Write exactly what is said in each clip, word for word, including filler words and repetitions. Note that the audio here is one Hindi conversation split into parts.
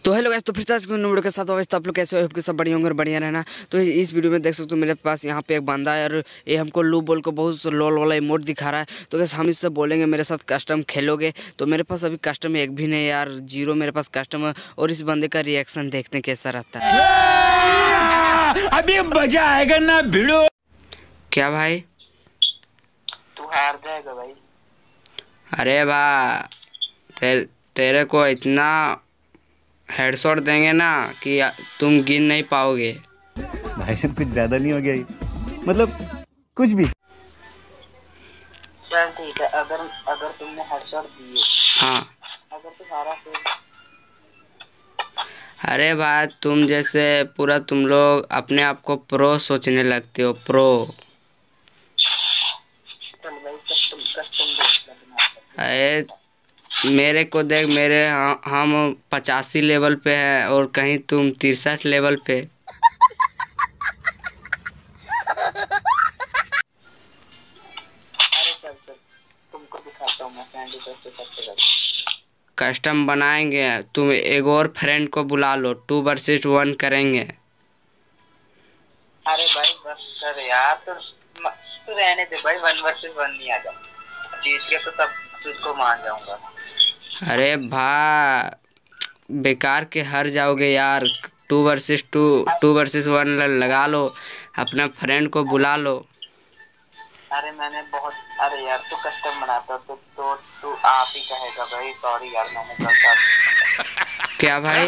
तो हेलो गाइस, तो फिर से आज के वीडियो के साथ अवस्था आप लोग कैसे हो? सब बढ़िया होंगे और बढ़िया रहना। तो इस वीडियो में देख सकते हो मेरे पास यहाँ पे एक बंदा है और ये हमको लू बोल को बहुत लोल वाला इमोट दिखा रहा है। तो गाइस हम इससे बोलेंगे मेरे साथ कस्टम खेलोगे, तो मेरे पास अभी कस्टम एक भी नहीं यार, जीरो मेरे पास कस्टम है। और इस बंदे का रिएक्शन देखते हैं कैसा रहता है। अभी मजा आएगा ना भिड़ो। क्या भाई तू हार जाएगा भाई। अरे भा तेरे तेरे को इतना हेडशॉट देंगे ना कि तुम गिन नहीं पाओगे। भाई साहब कुछ ज्यादा नहीं हो गया ये? मतलब कुछ भी। चल ठीक है, अगर अगर तुमने हेडशॉट दिए, हाँ अगर तू हारा फिर? अरे भाई तुम जैसे पूरा तुम लोग अपने आप को प्रो सोचने लगते हो। प्रो चल भाई कस्टम कस्टम देख लेना। अरे मेरे को देख, मेरे हम पचासी लेवल पे है और कहीं तुम तिरसठ लेवल पे। अरे चल चल तुमको दिखाता हूँ मैं फ्रेंड रिक्वेस्ट करते करते। कस्टम बनाएंगे, तुम एक और फ्रेंड को बुला लो, टू वर्सेस वन करेंगे। अरे भाई बस कर यार, तो तू रहने दे भाई, वन वर्सेस वन नहीं आ जा, जीत के तो तब तुझको मान जाऊंगा। अरे भा बेकार के हार जाओगे यार। Two versus two two versus one लगा लो, अपना फ्रेंड को बुला लो। अरे मैंने बहुत, अरे यार तू कस्टम बनाता तो तो तू आप ही कहेगा भाई सॉरी यार मैंने गलत। क्या भाई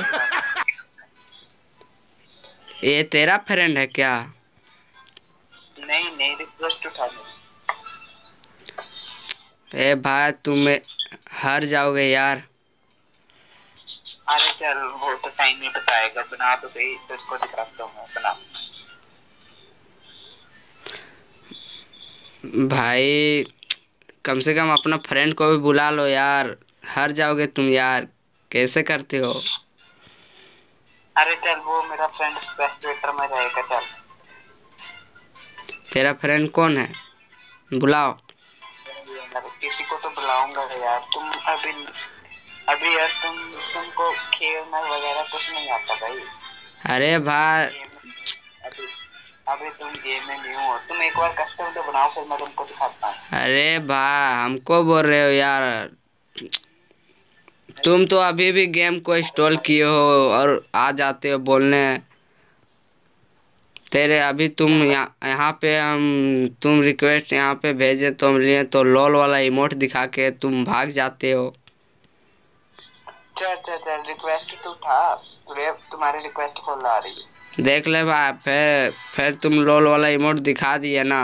ये तेरा फ्रेंड है क्या? नहीं नहीं रिक्वेस्ट उठा लो। ए भाई तुम हार जाओगे यार। अरे चल वो तो टाइम नहीं बताएगा, बना तो सही, तुझको दिखाता हूँ मैं, बना। भाई कम से कम अपना फ्रेंड को भी बुला लो यार, हार जाओगे तुम यार, कैसे करते हो? अरे चल वो मेरा फ्रेंड स्पेक्टेटर में रहेगा। चल तेरा फ्रेंड कौन है, बुलाओ। किसी को तो बुलाऊंगा यार। तुम अभी अभी यार तुम तुमको खेलना वगैरह कुछ नहीं आता भाई। अरे भाई अभी अभी तुम गेम में न्यू हो, तुम एक बार कस्टम तो बनाओ फिर मैं तुमको दिखाता हूँ। अरे भाई हमको बोल रहे हो यार, तुम तो अभी भी गेम को इंस्टॉल किए हो और आ जाते हो बोलने। तेरे अभी तुम यहाँ यहाँ पे हम तुम रिक्वेस्ट यहाँ पे भेजे तुम लिए तो लॉल वाला इमोट दिखा के तुम भाग जाते हो। चल चल चल रिक्वेस्ट तो था, तुम्हारी रिक्वेस्ट कॉल आ रही है। देख ले भाई, फिर फिर तुम लॉल वाला इमोट दिखा दिए ना,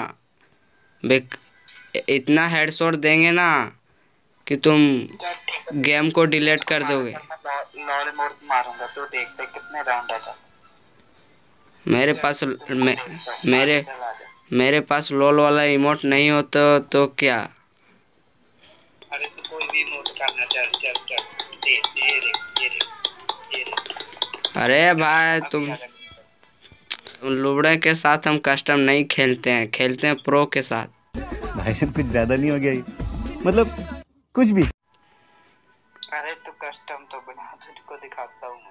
इतना हेडशॉट देंगे ना कि तुम गेम को डिलीट कर दोगे। लॉल इमोट मारूंगा तो देखते कितने राउंड है। मेरे पास मे, मेरे मेरे पास लॉल वाला इमोट नहीं हो तो तो क्या? अरे तो कोई भी इमोट करना। चल चल चल दे दे दे दे दे दे। अरे भाई तुम लुबड़े के साथ हम कस्टम नहीं खेलते हैं, खेलते हैं प्रो के साथ। भाई साहब कुछ ज्यादा नहीं हो गया ये? मतलब कुछ भी। अरे तो कस्टम तो बना, तुझको दिखाता हूँ।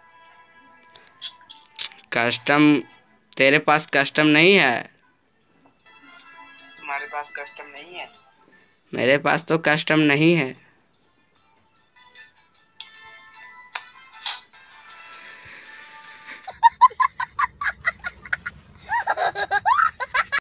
कस्टम तेरे पास कस्टम नहीं है? तुम्हारे पास कस्टम नहीं है? मेरे पास तो कस्टम नहीं है।